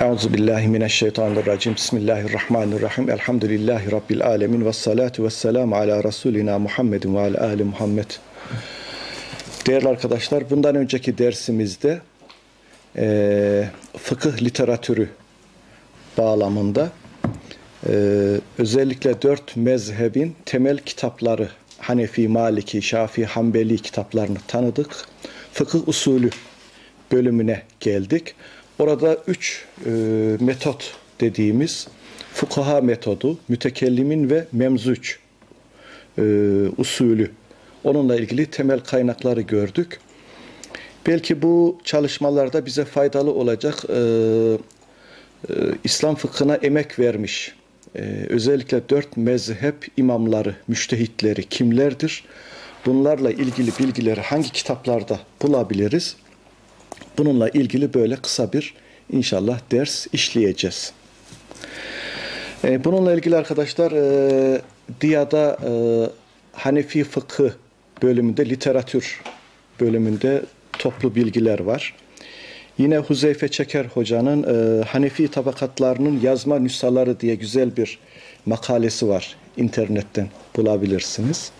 Euzubillahimineşşeytanirracim. Bismillahirrahmanirrahim. Elhamdülillahi Rabbil alemin. Vessalatu vesselamu ala Resulina Muhammedin ve ala ali Muhammed. Değerli arkadaşlar, bundan önceki dersimizde fıkıh literatürü bağlamında özellikle 4 mezhebin temel kitapları, Hanefi, Maliki, Şafii, Hanbeli kitaplarını tanıdık. Fıkıh usulü bölümüne geldik. Orada 3 metot dediğimiz fukaha metodu, mütekellimin ve memzuç usulü, onunla ilgili temel kaynakları gördük. Belki bu çalışmalarda bize faydalı olacak İslam fıkhına emek vermiş, özellikle 4 mezhep imamları, müştehitleri kimlerdir? Bunlarla ilgili bilgileri hangi kitaplarda bulabiliriz? Bununla ilgili böyle kısa bir inşallah ders işleyeceğiz. Bununla ilgili arkadaşlar DİA'da Hanefi fıkhı bölümünde, literatür bölümünde toplu bilgiler var. Yine Huzeyfe Çeker Hoca'nın Hanefi tabakatlarının yazma nüshaları diye güzel bir makalesi var. İnternetten bulabilirsiniz.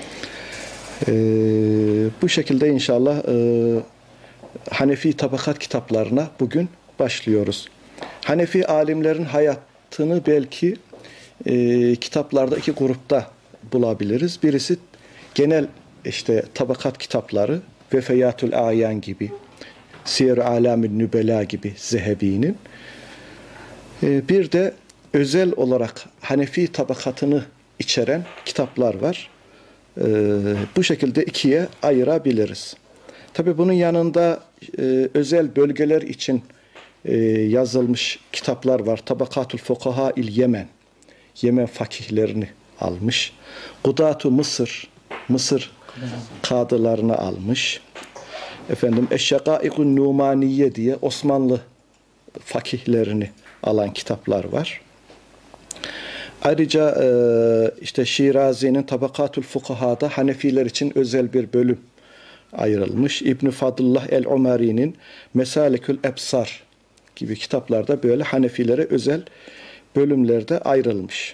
Bu şekilde inşallah Hanefi tabakat kitaplarına bugün başlıyoruz. Hanefi alimlerin hayatını belki kitaplarda 2 grupta bulabiliriz. Birisi genel tabakat kitapları, Vefeyatül Ayan gibi, Siyer-i Alamün Nübela gibi Zehebi'nin. Bir de özel olarak Hanefi tabakatını içeren kitaplar var. Bu şekilde 2'ye ayırabiliriz. Tabii bunun yanında özel bölgeler için yazılmış kitaplar var. Tabakatul Fukaha il Yemen, Yemen fakihlerini almış. Kudatu Mısır, Mısır kadılarını almış. Eşşakâikun Numaniye diye Osmanlı fakihlerini alan kitaplar var. Ayrıca Şirazi'nin Tabakatul Fukaha'da Hanefiler için özel bir bölüm ayrılmış. İbn Fadıllah el-Umari'nin Mesalikül Ebsar gibi kitaplarda böyle Hanefilere özel bölümlerde ayrılmış.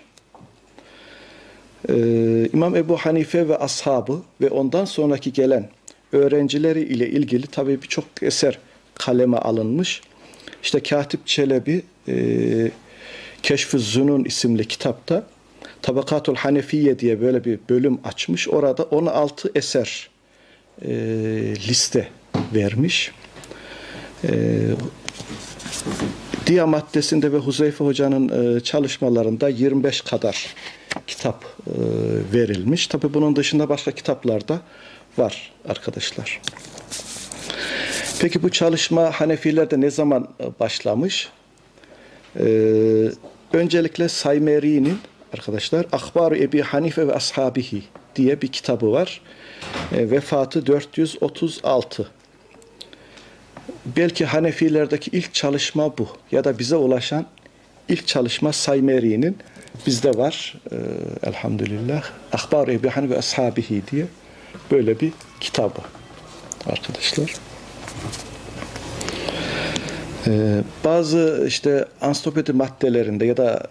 İmam Ebu Hanife ve ashabı ve ondan sonraki gelen öğrencileri ile ilgili tabii birçok eser kaleme alınmış. Katip Çelebi Keşf-ü Zunun isimli kitapta Tabakatul Hanefiye diye böyle bir bölüm açmış. Orada 16 eser liste vermiş. Diya maddesinde ve Huzeyfe Hoca'nın çalışmalarında 25 kadar kitap verilmiş. Tabi bunun dışında başka kitaplar da var arkadaşlar. Peki bu çalışma Hanefilerde ne zaman başlamış? Öncelikle Saymeri'nin arkadaşlar Ahbar-ı Ebi Hanife ve Ashabihi diye bir kitabı var. Vefatı 436. Belki Hanefilerdeki ilk çalışma bu. Ya da bize ulaşan ilk çalışma Saymeri'nin bizde var. Elhamdülillah. Ahbar-ı Ebi Hanife ve Ashabihi diye böyle bir kitabı arkadaşlar. Bazı ansiklopedi maddelerinde ya da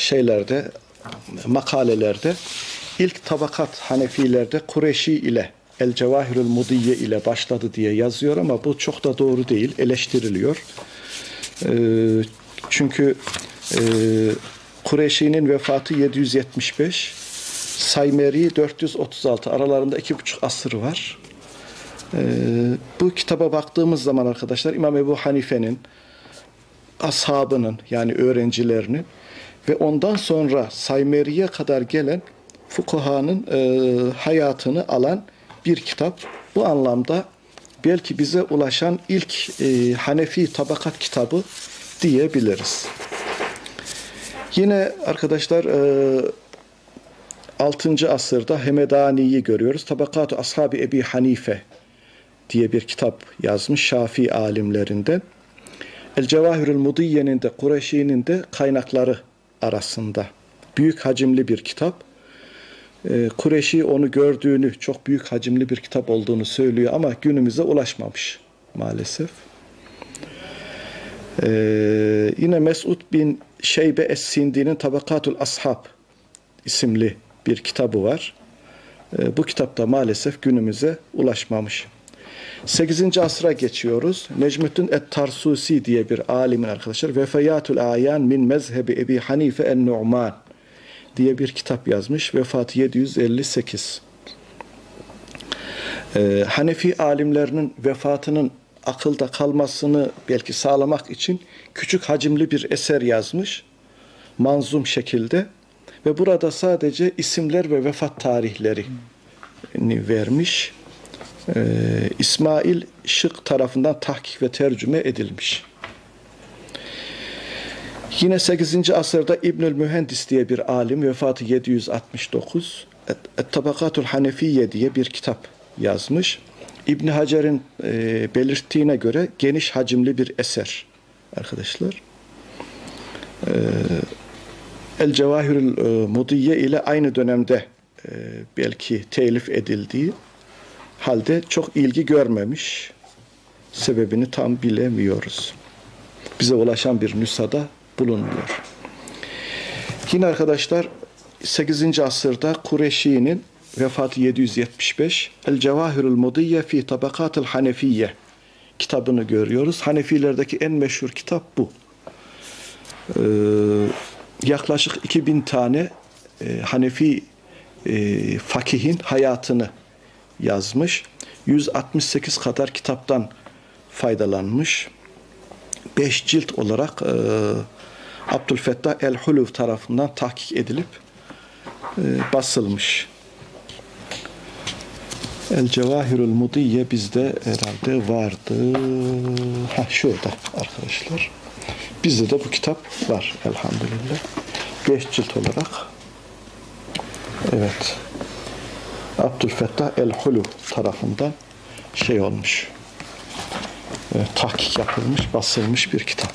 makalelerde ilk tabakat Hanefilerde Kureşi ile El-Cevahirül Mudiye ile başladı diye yazıyor ama bu çok da doğru değil, eleştiriliyor. Çünkü Kureşi'nin vefatı 775, Saymeri 436, aralarında 2,5 asır var. Bu kitaba baktığımız zaman arkadaşlar İmam Ebu Hanife'nin, ashabının yani öğrencilerinin ve ondan sonra Saymeri'ye kadar gelen fukahanın hayatını alan bir kitap. Bu anlamda belki bize ulaşan ilk Hanefi tabakat kitabı diyebiliriz. Yine arkadaşlar 6. asırda Hemedani'yi görüyoruz. Tabakat-ı Ashab-ı Ebi Hanife diye bir kitap yazmış Şafii alimlerinden. El-Cevahirül Mudiyye'nin de Kureşi'nin de kaynakları arasında büyük hacimli bir kitap. Kureşi onu gördüğünü, çok büyük hacimli bir kitap olduğunu söylüyor ama günümüze ulaşmamış maalesef. Yine Mes'ud bin Şeybe Es-Sindi'nin Tabakatul Ashab isimli bir kitabı var. Bu kitapta maalesef günümüze ulaşmamış. 8. asra geçiyoruz. Necmettin et-Tarsusi diye bir alimin arkadaşlar Vefayatul Ayan min Mezhebi Ebi Hanife en-Nu'man diye bir kitap yazmış. Vefatı 758. Hanefi alimlerinin vefatının akılda kalmasını belki sağlamak için küçük hacimli bir eser yazmış. Manzum şekilde. Ve burada sadece isimler ve vefat tarihlerini vermiş. İsmail Şık tarafından tahkik ve tercüme edilmiş. Yine 8. asırda İbnül Mühendis diye bir alim, vefatı 769, Et-Tabakatul Hanefiye diye bir kitap yazmış. İbn Hacer'in belirttiğine göre geniş hacimli bir eser arkadaşlar. El Cevahirül Mudiye ile aynı dönemde belki telif edildiği halde çok ilgi görmemiş. Sebebini tam bilemiyoruz. Bize ulaşan bir nüshada bulunmuyor. Yine arkadaşlar 8. asırda Kureşi'nin vefatı 775 El Cevahirül Mudiye fi Tabakatul Hanefiye kitabını görüyoruz. Hanefilerdeki en meşhur kitap bu. Yaklaşık 2000 tane Hanefi fakihin hayatını yazmış. 168 kadar kitaptan faydalanmış. 5 cilt olarak Abdülfettah el-Huluv tarafından tahkik edilip basılmış. El Cevahirül Mudiye bizde herhalde vardı. Şurada arkadaşlar. Bizde de bu kitap var elhamdülillah. 5 cilt olarak. Evet. Abdülfettah el-Huluv tarafından olmuş. Tahkik yapılmış, basılmış bir kitap.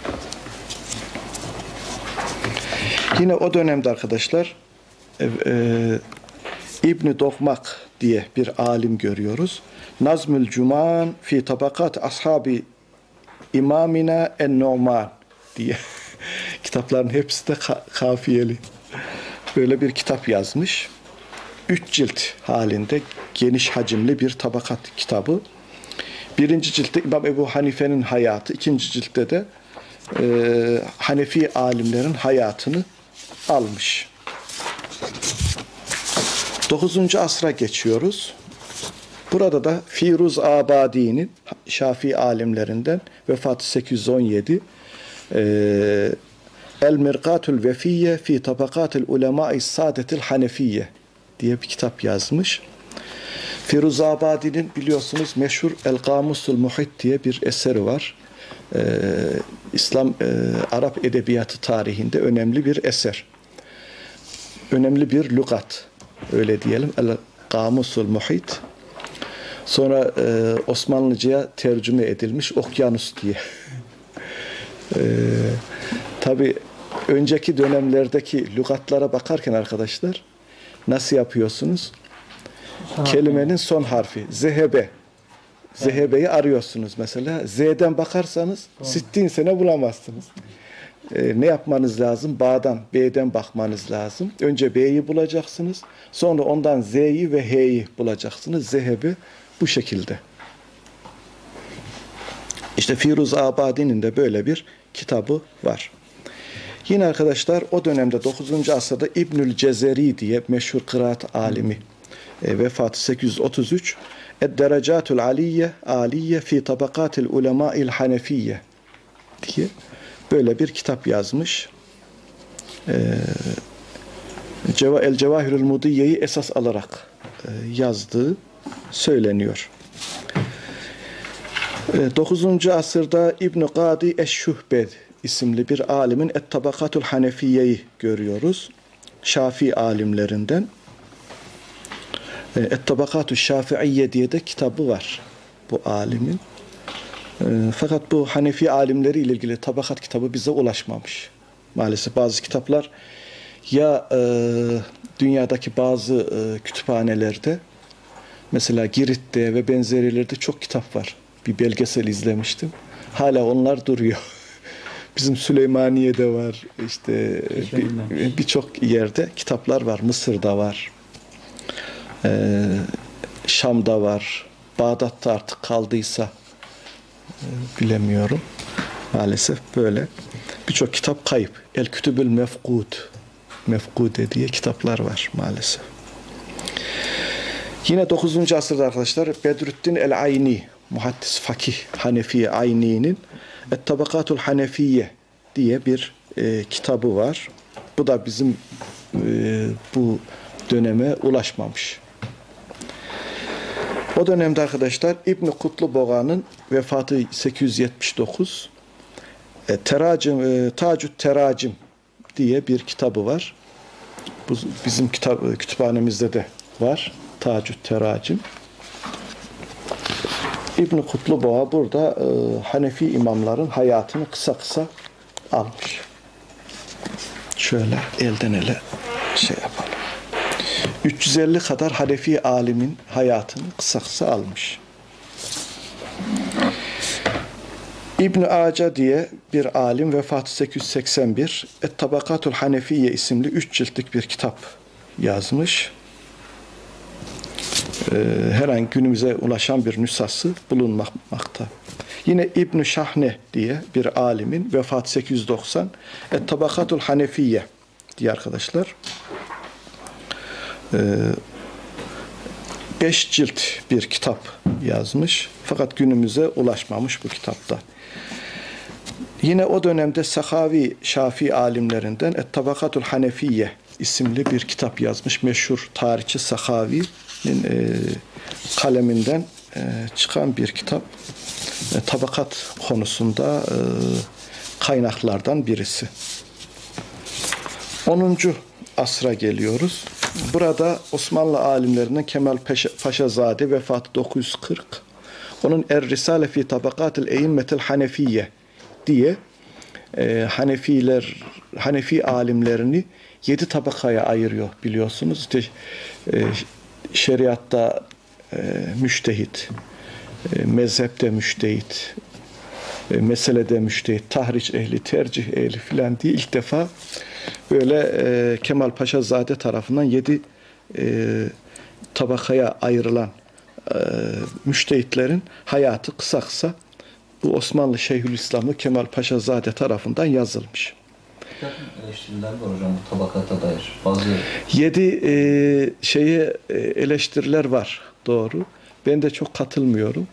Yine o dönemde arkadaşlar İbn-i Dokmak diye bir alim görüyoruz. Nazmül Cuman fi tabakat ashabi imamina en-Nu'man diye kitapların hepsi de kafiyeli. Böyle bir kitap yazmış. 3 cilt halinde geniş hacimli bir tabakat kitabı. 1. ciltte İmam Ebu Hanife'nin hayatı, 2. ciltte de Hanefi alimlerin hayatını almış. 9. asra geçiyoruz. Burada da Firuz Abadi'nin Şafii alimlerinden vefatı 817 El Mirqatul Vefiyye fi Tabakatil Ulemâ'i Saadetil Hanefiye diye bir kitap yazmış. Firuz Abadi'nin biliyorsunuz meşhur El Kamusul Muhit diye bir eseri var. İslam Arap edebiyatı tarihinde önemli bir eser. Önemli bir lügat. Öyle diyelim. El Kamusul Muhit. Sonra Osmanlıca'ya tercüme edilmiş Okyanus diye. Tabii önceki dönemlerdeki lügatlara bakarken arkadaşlar nasıl yapıyorsunuz? Kelimenin son harfi zehebe. Zehebe'yi arıyorsunuz mesela. Z'den bakarsanız 60 sene bulamazsınız. Ne yapmanız lazım? B'den bakmanız lazım. Önce B'yi bulacaksınız. Sonra ondan Z'yi ve H'yi bulacaksınız. Zehebe bu şekilde. İşte Firuz Abadi'nin de böyle bir kitabı var. Yine arkadaşlar o dönemde 9. asırda İbnül Cezeri diye meşhur kıraat alimi vefatı 833 Ed-Derecatul Aliye fi Tabakatil Ulemâ'il Hanefiye diye böyle bir kitap yazmış. El Cevahirül Mudiye'yi esas alarak yazdığı söyleniyor. 9. asırda İbn-i Gadi Eş-Şuhbed isimli bir alimin Et-Tabakatul Hanefiye'yi görüyoruz. Şafii alimlerinden. Et-Tabakatul Şafiiye diye de kitabı var bu alimin. Fakat bu Hanefi alimleri ile ilgili tabakat kitabı bize ulaşmamış. Maalesef bazı kitaplar ya dünyadaki bazı kütüphanelerde mesela Girit'te ve benzerilerde çok kitap var. Bir belgesel izlemiştim. Hala onlar duruyor. bizim Süleymaniye'de var, işte birçok yerde kitaplar var. Mısır'da var, Şam'da var, Bağdat'ta artık kaldıysa bilemiyorum. Maalesef böyle. Birçok kitap kayıp. El-Kütübül Mefkud, Mefkude diye kitaplar var maalesef. Yine 9. asırda arkadaşlar Bedrüddin el-Ayni, muhaddis fakih Hanefi Ayni'nin Et-Tabakatul Hanefiye diye bir kitabı var. Bu da bizim bu döneme ulaşmamış. O dönemde arkadaşlar İbn-i Kutluboga'nın vefatı 879, Tacü't Teracim diye bir kitabı var. Bu bizim kütüphanemizde de var. Tacü't Teracim. İbn-i Kutluboğa burada Hanefi imamların hayatını kısa kısa almış. Şöyle elden ele şey yapalım. 350 kadar Hanefi alimin hayatını kısa kısa almış. İbn Aca diye bir alim, vefatı 881, Et-Tabakatul Hanefiye isimli 3 ciltlik bir kitap yazmış. Herhangi günümüze ulaşan bir nüshası bulunmakta. Yine İbn Şahne diye bir alimin, vefatı 890, Et-Tabakatul Hanefiye diye arkadaşlar. 5 cilt bir kitap yazmış. Fakat günümüze ulaşmamış bu kitapta. Yine o dönemde Sahavi Şafii alimlerinden Et-Tabakatul Hanefiye isimli bir kitap yazmış. Meşhur tarihçi Sahavi'nin kaleminden çıkan bir kitap. Tabakat konusunda kaynaklardan birisi. 10. asra geliyoruz. Burada Osmanlı alimlerinden Kemal Paşazade, vefatı 940. Onun Er-Risale fi Tabakatil Eimmetil Hanefiye diye Hanefi alimlerini 7 tabakaya ayırıyor biliyorsunuz. İşte, şeriatta müştehit, mezhepte müştehit, meselede müştehit, tahriç ehli, tercih ehli filan diye ilk defa böyle Kemal Paşazade tarafından 7 tabakaya ayrılan müştehitlerin hayatı kısa kısa bu Osmanlı Şeyhülislam'ı Kemal Paşazade tarafından yazılmış. Eleştiriler var hocam bu tabakata dair. Bazı 7 eleştiriler var. Doğru. Ben de çok katılmıyorum.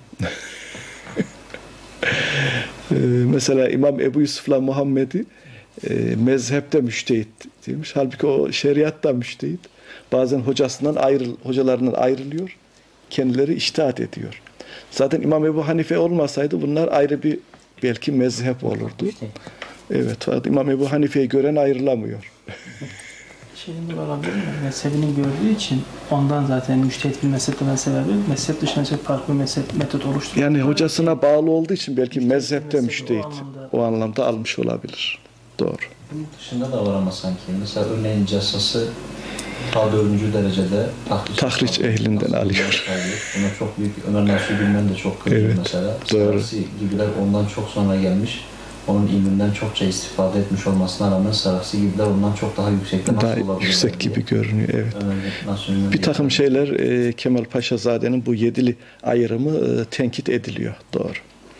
Mesela İmam Ebu Yusuf'la Muhammed'i mezhepte müştehit demiş. Halbuki o şeriatta müştehit. Bazen hocalarından ayrılıyor. Kendileri içtihat ediyor. Zaten İmam Ebu Hanife olmasaydı bunlar ayrı bir belki mezhep olurdu. Evet. Fakat İmam Ebu Hanife'yi gören ayrılamıyor. Şeyin olabilir mi? Mezhebini gördüğü için ondan zaten müştehit bir mezhep demesi sebebi mezhep dışında çok farklı bir mezhep metot oluşturuyor. Yani hocasına bağlı olduğu için belki mezhepte müştehit o anlamda almış olabilir. Doğru. Bunun dışında da var ama sanki. Mesela örneğin cessası ta 4. derecede tahriç ehlinden alıyor. Buna çok büyük Ömer Nasuhi Bilmen de çok kızıyor evet, mesela. Sarısı gibiler ondan çok sonra gelmiş. Onun ilminden çokça istifade etmiş olmasına rağmen Sarısı gibiler ondan çok daha yüksekte nasıl olabilir? Daha yüksek gibi görünüyor, evet. Bir takım şeyler Kemal Paşazade'nin bu 7'li ayrımı tenkit ediliyor. Doğru.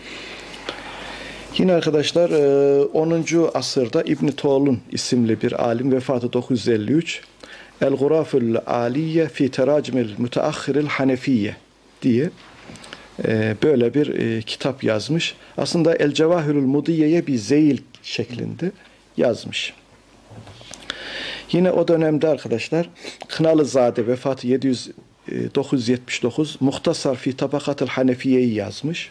Yine arkadaşlar 10. asırda İbn Toğlun isimli bir alim, vefatı 953, El-Guraful Aliye fi Teracimil Müteahhiril Hanefiye diye böyle bir kitap yazmış. Aslında El Cevahirul Mudiye'ye bir zeyil şeklinde yazmış. Yine o dönemde arkadaşlar Kınalızade, vefatı 979, Muhtasar fi Tabakatil Hanefiye'yi yazmış.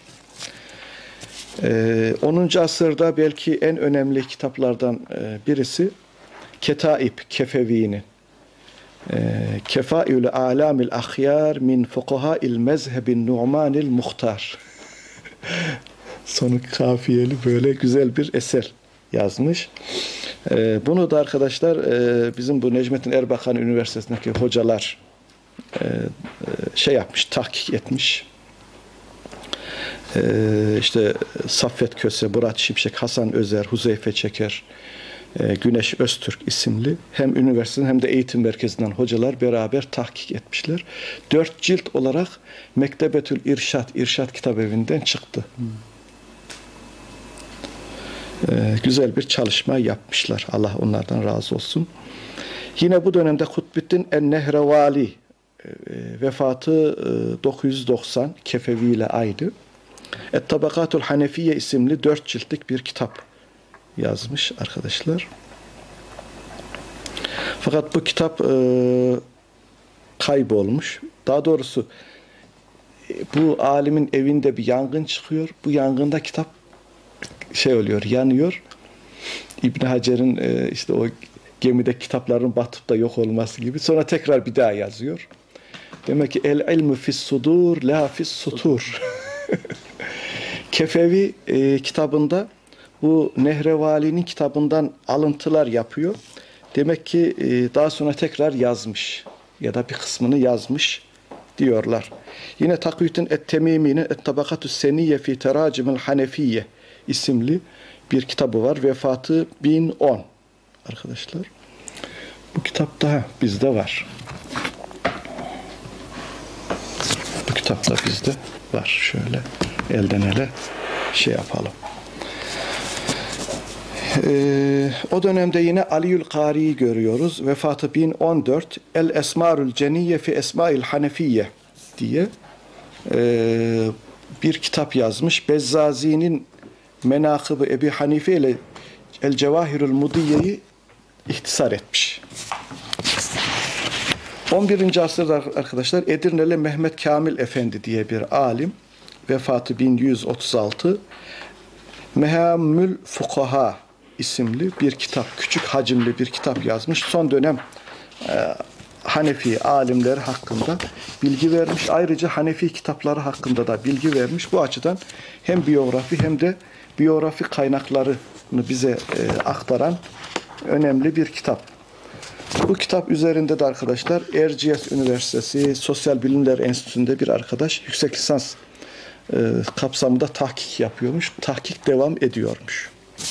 10. asırda belki en önemli kitaplardan birisi Ketaib Kefevi'nin Kefailü Alamil Ahyar min Fukahail Mezhebin Nu'manil Muhtar. Sonu kafiyeli böyle güzel bir eser yazmış. Bunu da arkadaşlar bizim bu Necmettin Erbakan Üniversitesi'ndeki hocalar tahkik etmiş. işte Saffet Köse, Murat Şimşek, Hasan Özer, Huzeyfe Çeker, Güneş Öztürk isimli hem üniversiteden hem de eğitim merkezinden hocalar beraber tahkik etmişler. 4 cilt olarak Mektebetül İrşad Kitabevi'nden çıktı. Güzel bir çalışma yapmışlar. Allah onlardan razı olsun. Yine bu dönemde Kutbettin en-Nehrevali vefatı 990 Kefevi ile aynı. Et-Tabakatul Hanefiye isimli 4 ciltlik bir kitap yazmış arkadaşlar. Fakat bu kitap kaybolmuş. Daha doğrusu bu alimin evinde bir yangın çıkıyor. Bu yangında kitap oluyor, yanıyor. İbn Hacer'in işte o gemide kitapların batıp da yok olması gibi. Sonra tekrar bir daha yazıyor. Demek ki el ilmu fis sudur la fis sutur. Kefevi kitabında bu Nehrevali'nin kitabından alıntılar yapıyor. Demek ki daha sonra tekrar yazmış ya da bir kısmını yazmış diyorlar. Yine Takiyüddin et-Temimi'nin Et-Tabakatü Seniyye fi Teracimil Hanefiye isimli bir kitabı var. Vefatı 1010 arkadaşlar. Bu kitap da bizde var. Bu kitap da bizde var. Şöyle elden ele yapalım. O dönemde yine Aliül Kari'yi görüyoruz. Vefatı 1014. El Esmarül Ceniyye fi Esmail Hanefiye diye bir kitap yazmış. Bezzazi'nin Menakıb-ı Ebi Hanife ile El Cevahirül Mudiyye'yi ihtisar etmiş. 11. asırda arkadaşlar Edirneli Mehmet Kamil Efendi diye bir alim. Vefatı 1136. Mehamül Fukaha isimli bir kitap, küçük hacimli bir kitap yazmış. Son dönem Hanefi alimleri hakkında bilgi vermiş. Ayrıca Hanefi kitapları hakkında da bilgi vermiş. Bu açıdan hem biyografi hem de biyografi kaynaklarını bize aktaran önemli bir kitap. Bu kitap üzerinde de arkadaşlar Erciyes Üniversitesi Sosyal Bilimler Enstitüsü'nde bir arkadaş yüksek lisans kapsamında tahkik yapıyormuş. Tahkik devam ediyormuş.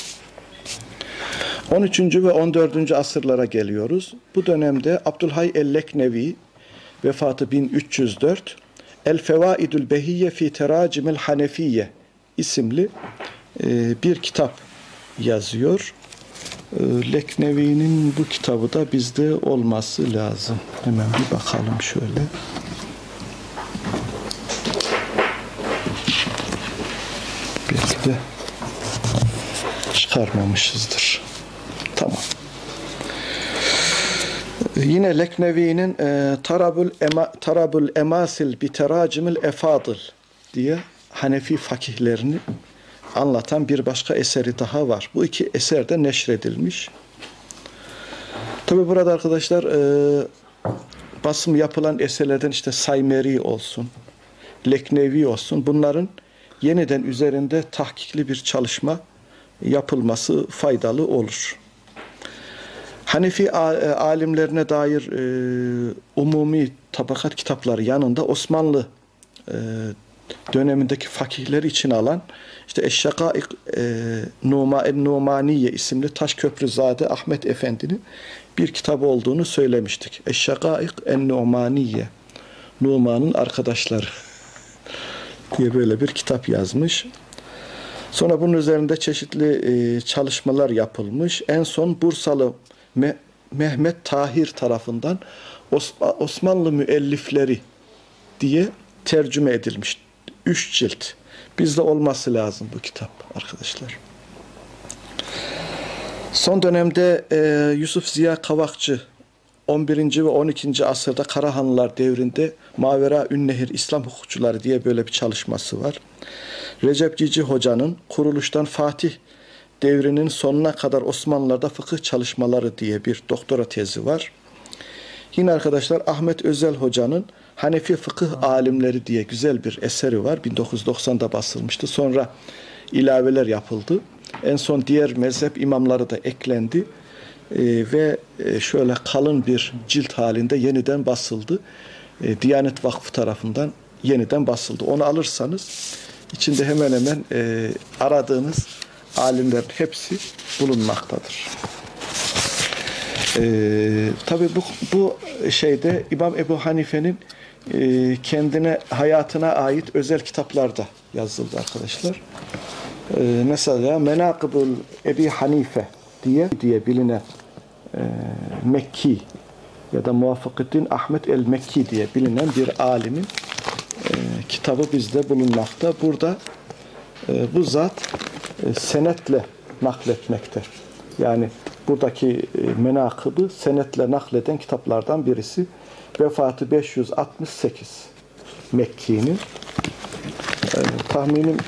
13. ve 14. asırlara geliyoruz. Bu dönemde Abdülhay el-Leknevi vefatı 1304 El-Fevaidül Behiyye fi Teracimil Hanefiye isimli bir kitap yazıyor. Leknevi'nin bu kitabı da bizde olması lazım. Hemen bir bakalım şöyle. Belki de çıkarmamışızdır. Tamam. Yine Leknevi'nin Tarabul Emasil bi Teracimil Efadıl diye Hanefi fakihlerini anlatan bir başka eseri daha var. Bu iki eser de neşredilmiş. Tabi burada arkadaşlar basım yapılan eserlerden işte Saymeri olsun, Leknevi olsun, bunların yeniden üzerinde tahkikli bir çalışma yapılması faydalı olur. Hanefi alimlerine dair umumi tabakat kitapları yanında Osmanlı dönemindeki fakihleri için alan işte Eşşakaik Numaniye isimli Taşköprüzade Ahmet Efendi'nin bir kitabı olduğunu söylemiştik. Eşşakaik Numaniye, Numan'ın arkadaşları diye böyle bir kitap yazmış. Sonra bunun üzerinde çeşitli çalışmalar yapılmış. En son Bursalı Mehmet Tahir tarafından Osmanlı müellifleri diye tercüme edilmiş. 3 cilt. Bizde olması lazım bu kitap arkadaşlar. Son dönemde Yusuf Ziya Kavakçı 11. ve 12. asırda Karahanlılar devrinde Mavera Ünnehir İslam Hukukçuları diye böyle bir çalışması var. Recep Cici Hoca'nın Kuruluştan Fatih devrinin sonuna kadar Osmanlılar'da fıkıh çalışmaları diye bir doktora tezi var. Yine arkadaşlar Ahmet Özel Hoca'nın Hanefi Fıkıh Alimleri diye güzel bir eseri var. 1990'da basılmıştı. Sonra ilaveler yapıldı. En son diğer mezhep imamları da eklendi. Ve şöyle kalın bir cilt halinde yeniden basıldı. Diyanet Vakfı tarafından yeniden basıldı. Onu alırsanız İçinde hemen hemen aradığınız alimlerin hepsi bulunmaktadır. Tabii bu şeyde İmam Ebu Hanife'nin kendine, hayatına ait özel kitaplar da yazıldı arkadaşlar. Mesela Menakıbul Ebi Hanife diye bilinen Mekki ya da Muvaffakıddin Ahmet el-Mekki diye bilinen bir alimin kitabı bizde bulunmakta. Burada bu zat senetle nakletmekte. Yani buradaki menakıbı senetle nakleden kitaplardan birisi. Vefatı 568 Mekki'nin. Tahminim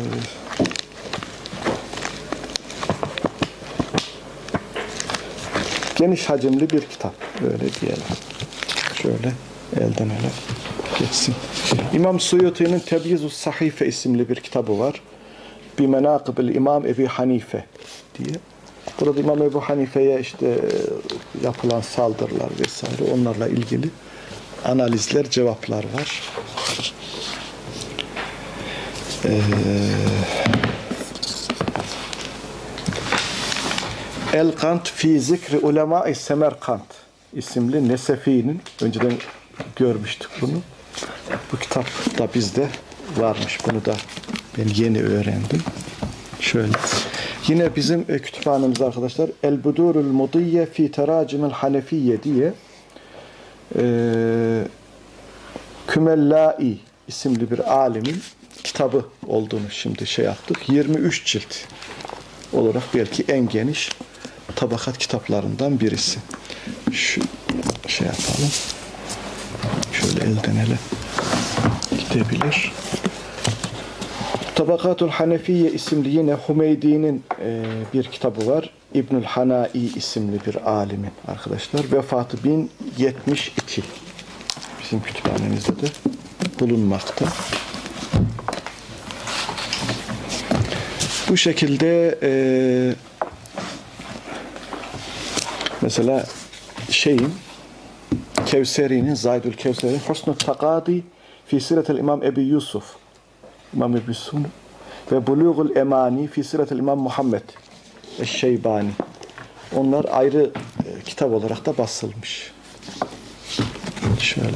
geniş hacimli bir kitap. Öyle diyelim. Şöyle elden ele geçsin. İmam Suyuti'nin Tebyiz-ü Sahife isimli bir kitabı var. Bir Menakıbül İmam Ebi Hanife diye. Burada İmam Ebu Hanife'ye işte yapılan saldırılar vesaire onlarla ilgili analizler, cevaplar var. El-Kant fi zikri ulema-i Semerkant isimli Nesefi'nin, önceden görmüştük bunu. Bu kitap da bizde varmış. Bunu da ben yeni öğrendim. Şöyle. Yine bizim kütüphanemizde arkadaşlar El-Budurul Mudiyye fi Teracimil Hanefiyye diye Kümellai isimli bir alimin kitabı olduğunu şimdi şey yaptık. 23 cilt olarak belki en geniş tabakat kitaplarından birisi. Şu şey yapalım. Şöyle elden ele gidebilir. Tabakatul Hanefiye isimli yine Hümeydi'nin bir kitabı var. İbnül Hanai isimli bir alimin arkadaşlar. Vefatı 1072. Bizim kütüphanemizde de bulunmakta. Bu şekilde mesela Kevseri'nin, Zaydül Kevseri'nin Husnü Takadi fi Siretel İmam Ebi Yusuf, İmam Ebi Sun ve Bulugul Emani fi Siretel İmam Muhammed Eşşeybani. Onlar ayrı kitap olarak da basılmış. Şöyle.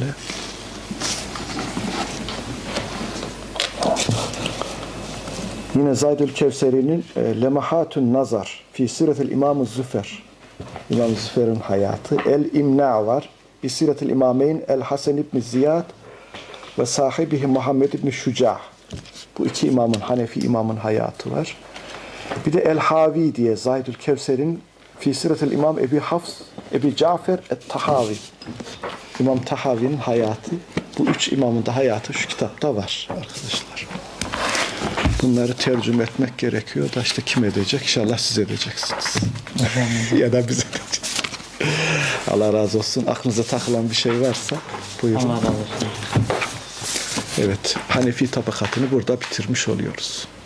Yine Zaydül Kevseri'nin Lemahatun Nazar fi Siretel İmam Züfer, İmam Züfer'in hayatı. El-İmna var. Bi Siretel İmameyn El-Hasan İbni Ziyad ve sahibihi Muhammed İbni Şuca'. Bu iki imamın, Hanefi imamın hayatı var. Bir de El-Havi diye Zaydül Kevser'in Fi Siretel İmam Ebi Hafs, Ebi Cafer Et-Tahavi. İmam Tahavi'nin hayatı. Bu üç imamın da hayatı şu kitapta var arkadaşlar. Bunları tercüme etmek gerekiyor da işte kim edecek? İnşallah siz edeceksiniz. Ya da biz edeceğiz. Allah razı olsun. Aklınıza takılan bir şey varsa buyurun. Allah razı olsun. Evet, Hanefi tabakatını burada bitirmiş oluyoruz.